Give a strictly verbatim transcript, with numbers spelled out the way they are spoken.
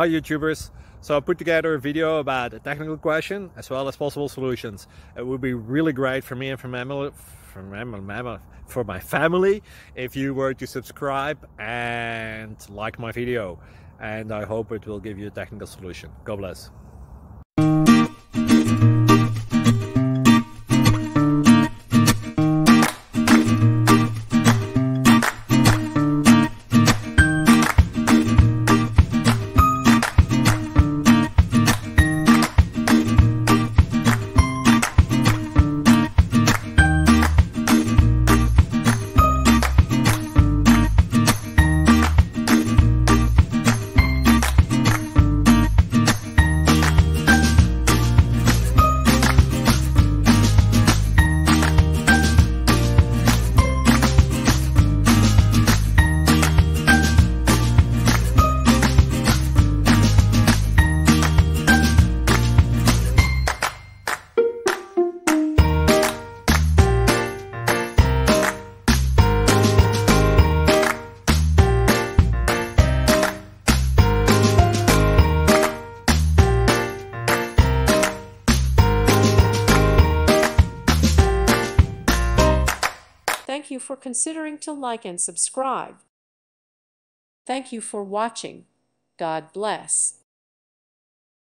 Hi YouTubers! So I put together a video about a technical question as well as possible solutions. It would be really great for me and for my family, for my, for my family if you were to subscribe and like my video. And I hope it will give you a technical solution. God bless. Thank you for considering to like and subscribe. Thank you for watching. God bless.